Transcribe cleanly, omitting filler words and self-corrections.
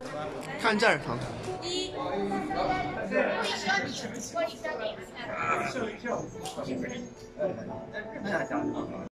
看这儿，好。 一，不会说你，玻璃说你。